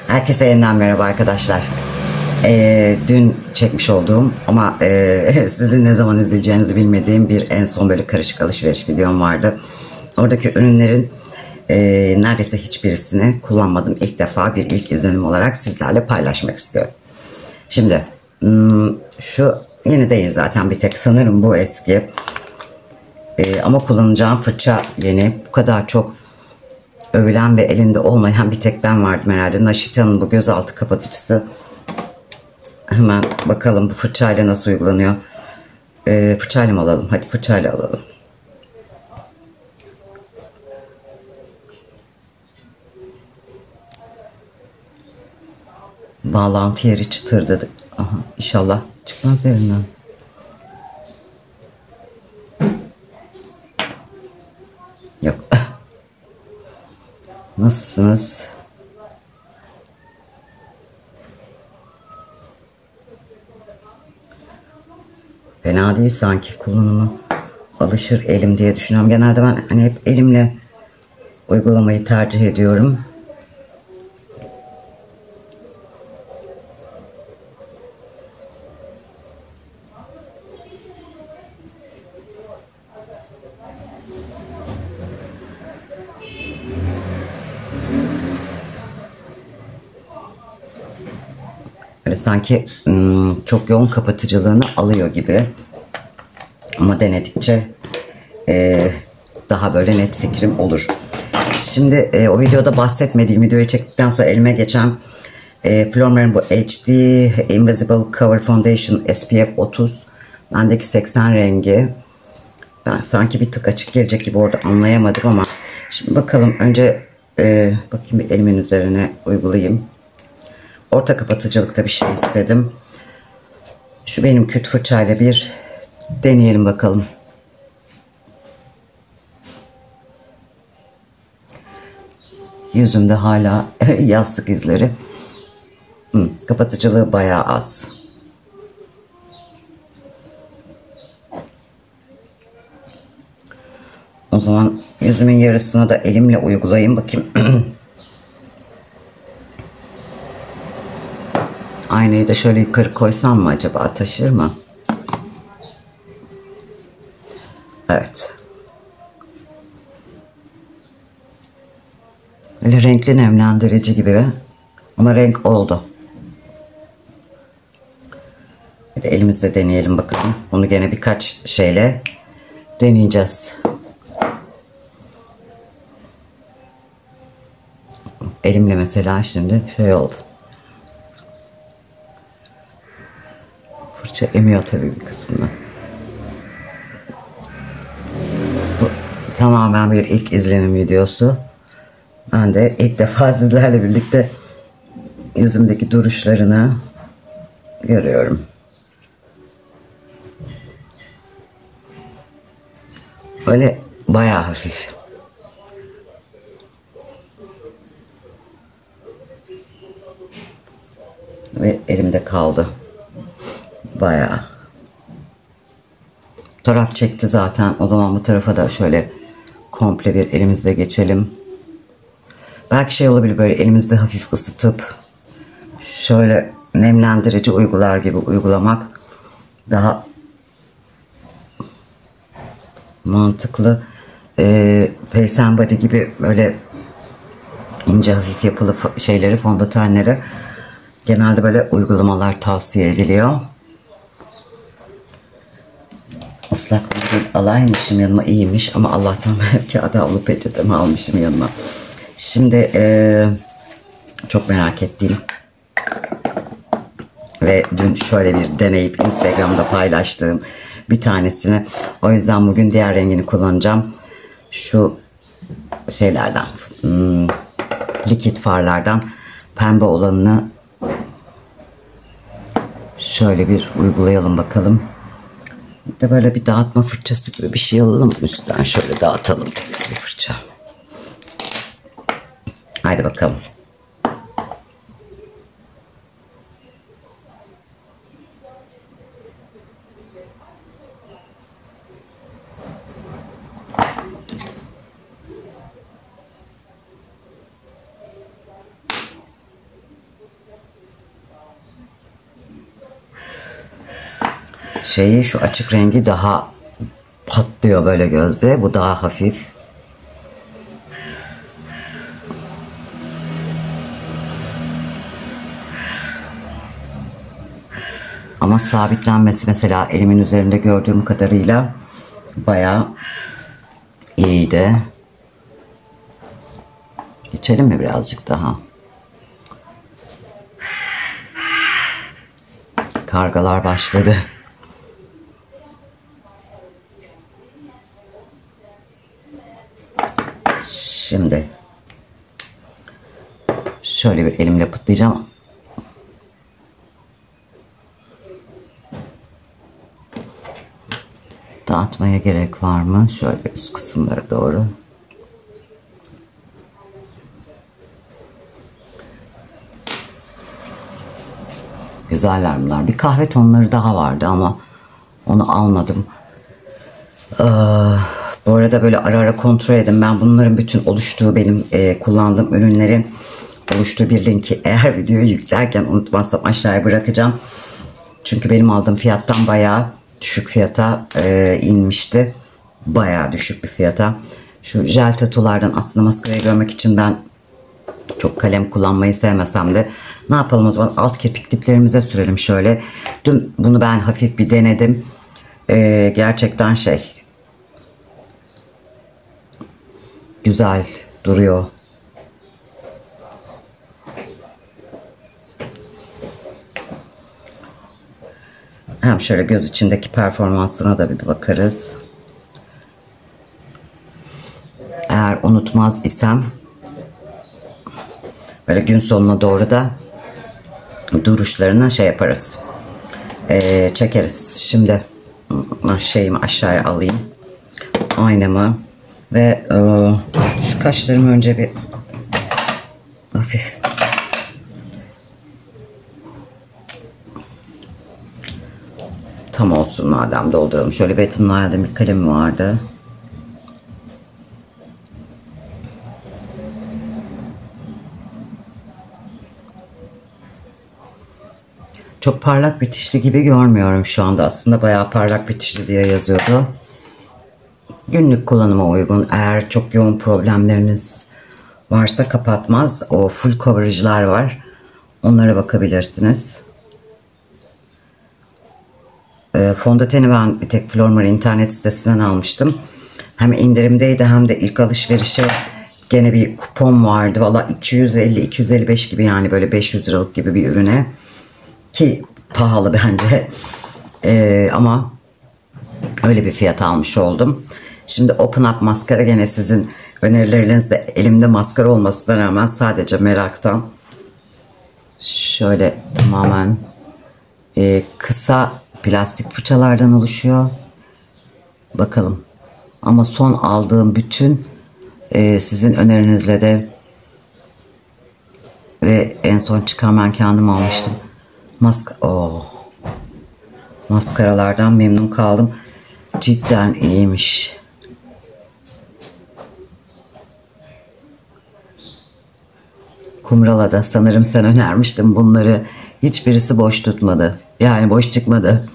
Herkese yeniden merhaba arkadaşlar. Dün çekmiş olduğum ama sizin ne zaman izleyeceğinizi bilmediğim bir en son böyle karışık alışveriş videom vardı. Oradaki ürünlerin neredeyse hiçbirisini kullanmadım. İlk defa bir ilk izlenim olarak sizlerle paylaşmak istiyorum. Şimdi şu yeni değil zaten, bir tek sanırım bu eski. Ama kullanacağım fırça yeni. Bu kadar çok övülen ve elinde olmayan bir tek ben vardım herhalde. Naşita'nın bu gözaltı kapatıcısı. Hemen bakalım bu fırçayla nasıl uygulanıyor. Fırçayla mı alalım? Hadi fırçayla alalım. Bağlantı yeri çıtırdadı. Aha, inşallah çıkmaz yerinden. Yok. Nasılsınız? Fena değil sanki kullanımı. Alışır elim diye düşünüyorum. Genelde ben hani hep elimle uygulamayı tercih ediyorum. Böyle sanki çok yoğun kapatıcılığını alıyor gibi. Ama denedikçe daha böyle net fikrim olur. Şimdi o videoda bahsetmediğim, videoyu çektikten sonra elime geçen Flormar'ın bu HD Invisible Cover Foundation SPF 30. Bendeki 80 rengi. Ben sanki bir tık açık gelecek gibi orada anlayamadım ama. Şimdi bakalım, önce bakayım bir elimin üzerine uygulayayım. Orta kapatıcılıkta bir şey istedim. Şu benim küt fırçayla bir deneyelim bakalım. Yüzümde hala yastık izleri. Kapatıcılığı bayağı az. O zaman yüzümün yarısını da elimle uygulayayım bakayım. Aynayı da şöyle yukarı koysam mı acaba, taşır mı? Evet. Böyle renkli nemlendirici gibi. Ama renk oldu. Bir de elimizde deneyelim bakalım. Bunu gene birkaç şeyle deneyeceğiz. Elimle mesela şimdi şey oldu. Fırça emiyor tabii bir kısmını. Bu tamamen bir ilk izlenim videosu. Ben de ilk defa sizlerle birlikte yüzümdeki duruşlarını görüyorum. Böyle bayağı hafif. Ve elimde kaldı. Bayağı. Bu taraf çekti zaten. O zaman bu tarafa da şöyle komple bir elimizle geçelim. Belki şey olabilir, böyle elimizde hafif ısıtıp şöyle nemlendirici uygular gibi uygulamak daha mantıklı. Face and Body gibi böyle ince hafif yapılı şeyleri, fondötenleri genelde böyle uygulamalar tavsiye ediliyor. Islak mendil alaymışım yanıma, iyiymiş ama Allah'tan kağıda havlu peçetemi almışım yanıma. Şimdi çok merak ettiğim ve dün şöyle bir deneyip Instagram'da paylaştığım bir tanesini, o yüzden bugün diğer rengini kullanacağım. Şu şeylerden, likit farlardan pembe olanını şöyle bir uygulayalım bakalım. Bir de böyle bir dağıtma fırçası gibi bir şey alalım, üstten şöyle dağıtalım, temiz bir fırça. Haydi bakalım. şeyi, şu açık rengi daha patlıyor böyle gözde. Bu daha hafif. Ama sabitlenmesi mesela elimin üzerinde gördüğüm kadarıyla bayağı iyiydi. İçelim mi birazcık daha? Kargalar başladı. Şimdi şöyle bir elimle pıtlayacağım. Dağıtmaya gerek var mı? Şöyle üst kısımlara doğru. Güzeller bunlar. Bir kahve tonları daha vardı ama onu almadım. Bu arada böyle ara ara kontrol edin. Ben bunların bütün oluştuğu, benim kullandığım ürünlerin oluştuğu bir linki eğer videoyu yüklerken unutmazsam aşağıya bırakacağım. Çünkü benim aldığım fiyattan bayağı düşük fiyata inmişti. Bayağı düşük bir fiyata. Şu jel tatulardan aslında maskarayı görmek için ben çok kalem kullanmayı sevmesem de ne yapalım o zaman, alt kirpik diplerimize sürelim şöyle. Dün bunu ben hafif bir denedim. Gerçekten güzel duruyor. Hem şöyle göz içindeki performansına da bir bakarız. Eğer unutmaz isem böyle gün sonuna doğru da duruşlarını yaparız. Çekeriz. Şimdi şeyimi aşağıya alayım. Aynamı ve şu kaşlarımı önce bir hafif tam olsun madem, dolduralım. Şöyle Wet n Wild'ın bir kalemi vardı. Çok parlak bitişli gibi görmüyorum şu anda. Aslında bayağı parlak bitişli diye yazıyordu. Günlük kullanıma uygun. Eğer çok yoğun problemleriniz varsa kapatmaz. O full coverage'lar var. Onlara bakabilirsiniz. Fondöteni ben bir tek Flormar internet sitesinden almıştım. Hem indirimdeydi hem de ilk alışverişe gene bir kupon vardı. Valla 250-255 gibi, yani böyle 500 liralık gibi bir ürüne. Ki pahalı bence. Ama öyle bir fiyat almış oldum. Şimdi Open Up maskara, gene sizin önerilerinizde elimde maskara olmasına rağmen sadece meraktan şöyle tamamen kısa plastik fırçalardan oluşuyor. Bakalım. Ama son aldığım bütün sizin önerinizle de ve en son çıkan ben kendim almıştım. Maskaralardan memnun kaldım. Cidden iyiymiş. Kumrala'da sanırım sen önermiştin bunları. Hiçbirisi boş tutmadı. Yani boş çıkmadı.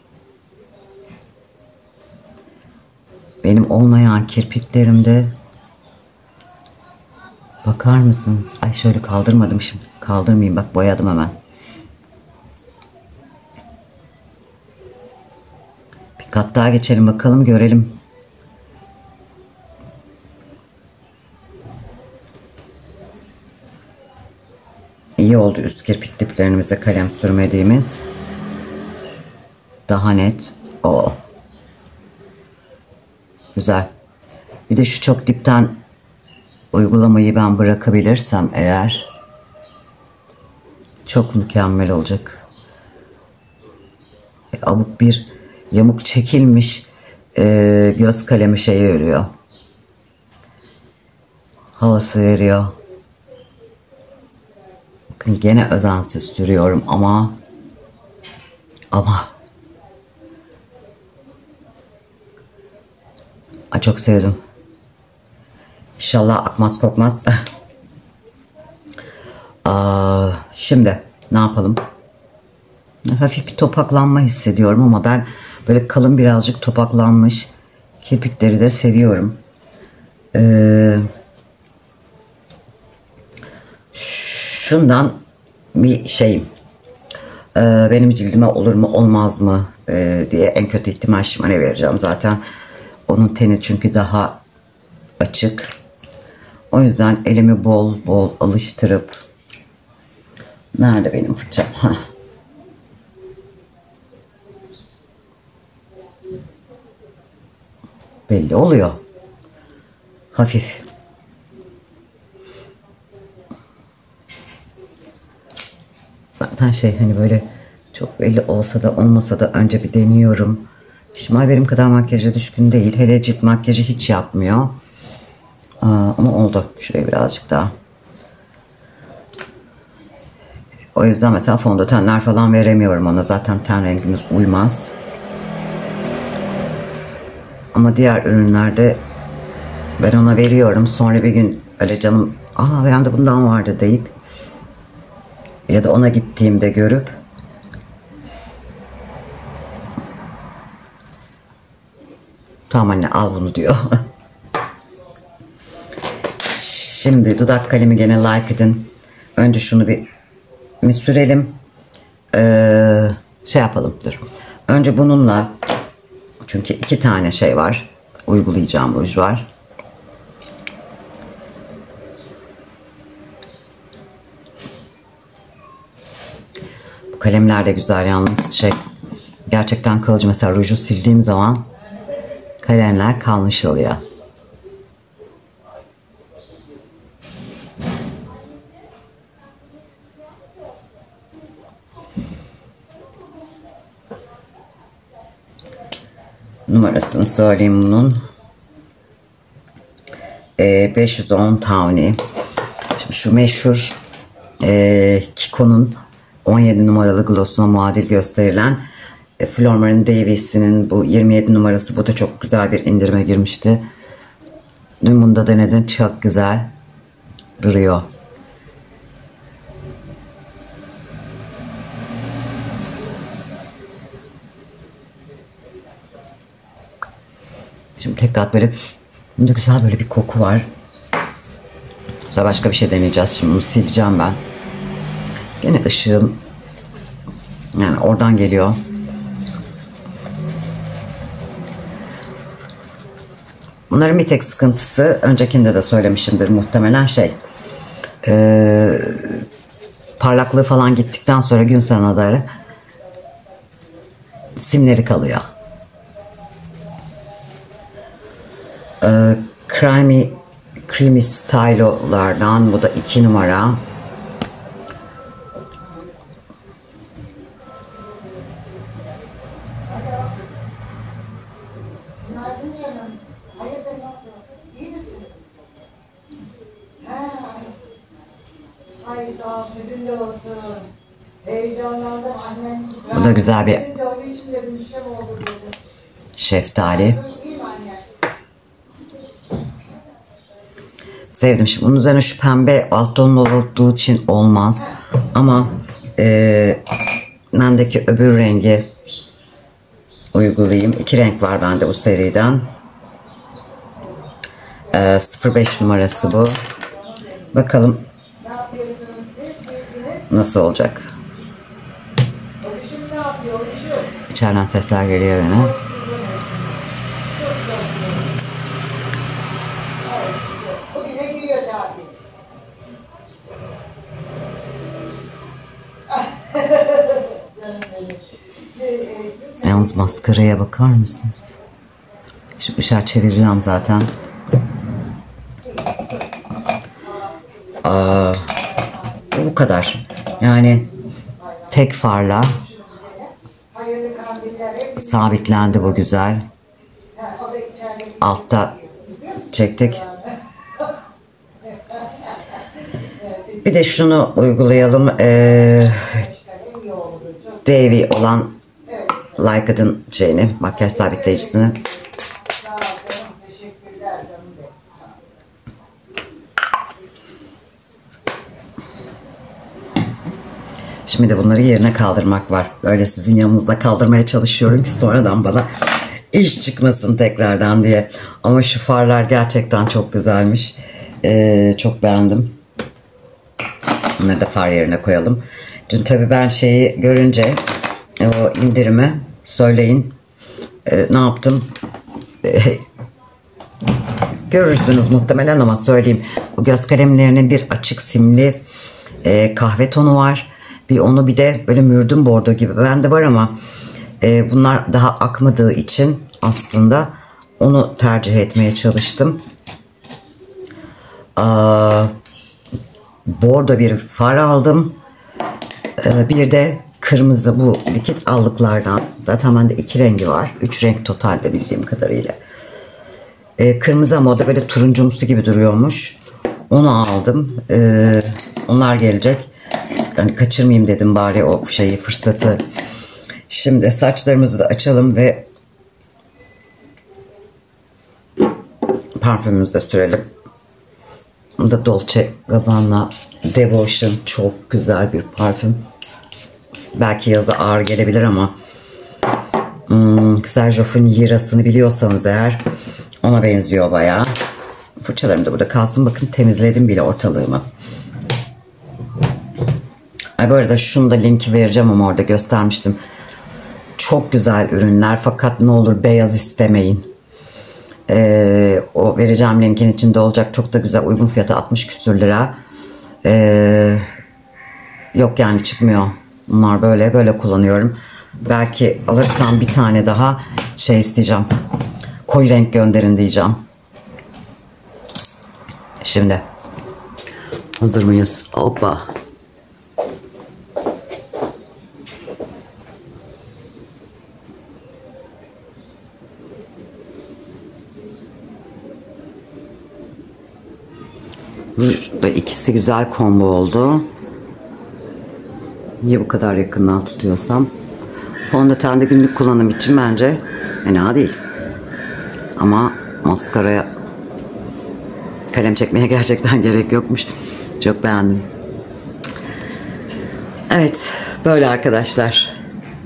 Benim olmayan kirpiklerimde bakar mısınız? Ay şöyle kaldırmadım şimdi. Kaldırmayayım, bak boyadım hemen. Bir kat daha geçelim bakalım, görelim. İyi oldu üst kirpik diplerimize kalem sürmediğimiz. Daha net. Güzel. Bir de şu çok dipten uygulamayı ben bırakabilirsem eğer çok mükemmel olacak. Abuk bir yamuk çekilmiş göz kalemi veriyor. Havası veriyor. Bakın gene özensiz sürüyorum ama çok sevdim. İnşallah akmaz kokmaz. Şimdi ne yapalım? Hafif bir topaklanma hissediyorum ama ben böyle kalın birazcık topaklanmış kirpikleri de seviyorum. Şundan bir şeyim. Benim cildime olur mu olmaz mı diye en kötü ihtimal Şiman'e vereceğim. Zaten onun teni çünkü daha açık. O yüzden elimi bol bol alıştırıp, nerede benim fırçam? Heh. Belli oluyor. Hafif. Zaten şey, hani böyle çok belli olsa da olmasa da önce bir deniyorum. Şimal benim kadar makyaja düşkün değil. Hele cilt makyajı hiç yapmıyor. Ama oldu. Şuraya birazcık daha. O yüzden mesela fondötenler falan veremiyorum ona. Zaten ten rengimiz uymaz. Ama diğer ürünlerde ben ona veriyorum. Sonra bir gün öyle canım, bende bundan vardı deyip ya da ona gittiğimde görüp tamam anne al bunu diyor. Şimdi dudak kalemi gene Liked'in. Önce şunu bir sürelim. Şey yapalım, dur. Önce bununla, çünkü 2 tane şey var. Uygulayacağım ruj var. Bu kalemler de güzel yalnız şey. Gerçekten kalıcı. Mesela ruju sildiğim zaman kalemler kalmış oluyor. Numarasını söyleyeyim bunun. 510 Tawny. Şimdi şu meşhur Kiko'nun 17 numaralı glossuna muadil gösterilen Flormarin Davies'in bu 27 numarası. Bu da çok güzel bir indirime girmişti. Dün bunu da denedim. Çok güzel duruyor. Şimdi tekrar böyle, bunda güzel böyle bir koku var. Sonra başka bir şey deneyeceğiz. Şimdi bunu sileceğim ben. Gene ışığım yani oradan geliyor. Bunların bir tek sıkıntısı, öncekinde de söylemişimdir muhtemelen, parlaklığı falan gittikten sonra gün sonraları simleri kalıyor. Creamy Stylo'lardan bu da 2 numara. Bu da güzel bir şeftali. Sevdim. Şimdi bunun üzerine şu pembe alt tonlu olduğu için olmaz. Ama bendeki öbür rengi uygulayayım. 2 renk var bende bu seriden. 05 numarası bu. Bakalım nasıl olacak. İçeriden sesler geliyor yine. Yalnız maskaraya bakar mısınız? Şimdi ışığa çevireceğim zaten. Bu kadar. Yani tek farla sabitlendi, bu güzel. Altta çektik. Bir de şunu uygulayalım. Davy olan Liked'ın şeyini, makyaj sabitleyicisini. Şimdi de bunları yerine kaldırmak var. Böyle sizin yanınızda kaldırmaya çalışıyorum ki sonradan bana iş çıkmasın tekrardan diye. Ama şu farlar gerçekten çok güzelmiş. Çok beğendim. Bunları da far yerine koyalım. Dün tabii ben şeyi görünce o indirimi söyleyin. Ne yaptım? Görürsünüz muhtemelen ama söyleyeyim. Bu göz kalemlerinin bir açık simli kahve tonu var. Bir de böyle mürdüm bordo gibi bende var ama bunlar daha akmadığı için aslında onu tercih etmeye çalıştım. Bordo bir far aldım. Bir de kırmızı bu likit allıklardan. Zaten bende 2 rengi var. 3 renk totalde bildiğim kadarıyla. Kırmızı ama o da böyle turuncumsu gibi duruyormuş. Onu aldım. Onlar gelecek. Yani kaçırmayayım dedim bari o fırsatı. Şimdi saçlarımızı da açalım ve parfümümüzü de sürelim. Bu da Dolce Gabbana Devotion. Çok güzel bir parfüm. Belki yazı ağır gelebilir ama Sergio Funiras'ını biliyorsanız eğer ona benziyor bayağı. Fırçalarım da burada kalsın. Bakın temizledim bile ortalığımı. Bu arada şunu da linki vereceğim ama orada göstermiştim. Çok güzel ürünler fakat ne olur beyaz istemeyin. O vereceğim linkin içinde olacak. Çok da güzel, uygun fiyata 60 küsür lira. Yok yani çıkmıyor. Bunlar böyle kullanıyorum. Belki alırsam bir tane daha isteyeceğim. Koyu renk gönderin diyeceğim. Şimdi hazır mıyız? Hoppa. Rujda ikisi güzel combo oldu. Niye bu kadar yakından tutuyorsam. Fondötende günlük kullanım için bence fena değil. Ama maskaraya kalem çekmeye gerçekten gerek yokmuş. Çok beğendim. Evet, böyle arkadaşlar.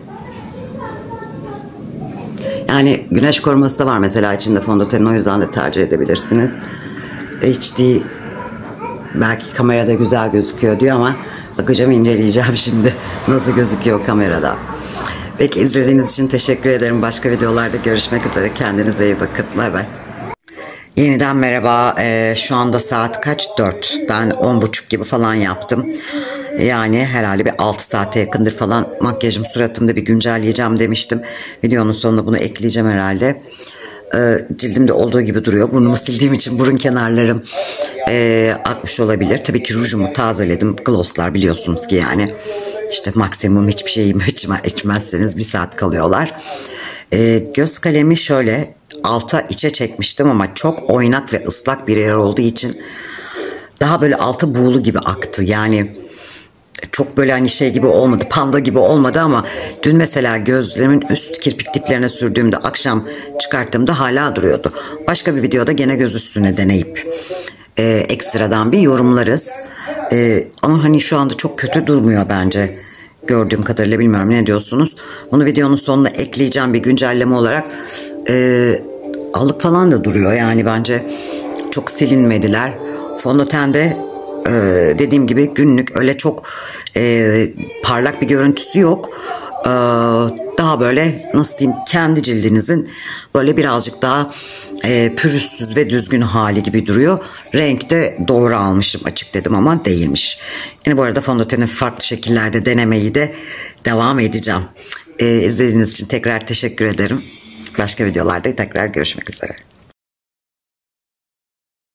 Yani güneş koruması da var mesela içinde fondötenin, o yüzden de tercih edebilirsiniz. HD belki kamerada güzel gözüküyor diyor ama bakacağım, inceleyeceğim şimdi nasıl gözüküyor kamerada. Peki, izlediğiniz için teşekkür ederim. Başka videolarda görüşmek üzere. Kendinize iyi bakın. Bay bay. Yeniden merhaba. Şu anda saat kaç? 4. Ben 10.30 gibi falan yaptım. Yani herhalde bir 6 saate yakındır falan makyajım, suratımda bir güncelleyeceğim demiştim. Videonun sonuna bunu ekleyeceğim herhalde. Cildimde olduğu gibi duruyor. Burnumu sildiğim için burun kenarlarım akmış olabilir. Tabii ki rujumu tazeledim. Glosslar biliyorsunuz ki yani işte maksimum hiçbir şey içmezseniz 1 saat kalıyorlar. Göz kalemi şöyle alta içe çekmiştim ama çok oynak ve ıslak bir yer olduğu için daha böyle altı buğulu gibi aktı. Yani çok böyle hani şey gibi olmadı, panda gibi olmadı ama dün mesela gözlerimin üst kirpik diplerine sürdüğümde, akşam çıkarttığımda hala duruyordu. Başka bir videoda gene göz üstüne deneyip ekstradan bir yorumlarız. Ama hani şu anda çok kötü durmuyor bence. Gördüğüm kadarıyla, bilmiyorum ne diyorsunuz. Bunu videonun sonuna ekleyeceğim bir güncelleme olarak. Allık falan da duruyor yani, bence çok silinmediler. Fondötende dediğim gibi günlük öyle çok parlak bir görüntüsü yok. Daha böyle nasıl diyeyim, kendi cildinizin böyle birazcık daha pürüzsüz ve düzgün hali gibi duruyor. Renk de doğru almışım, açık dedim ama değilmiş. Yine bu arada fondöteni farklı şekillerde denemeyi de devam edeceğim. İzlediğiniz için tekrar teşekkür ederim. Başka videolarda tekrar görüşmek üzere.